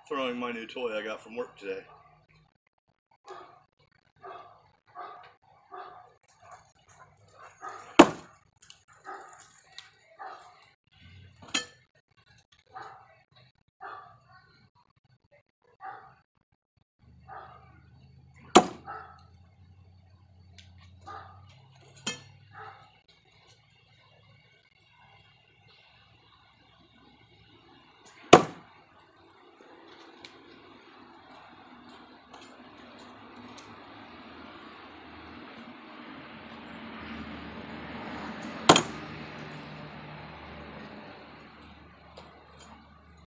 throwing my new toy I got from work today.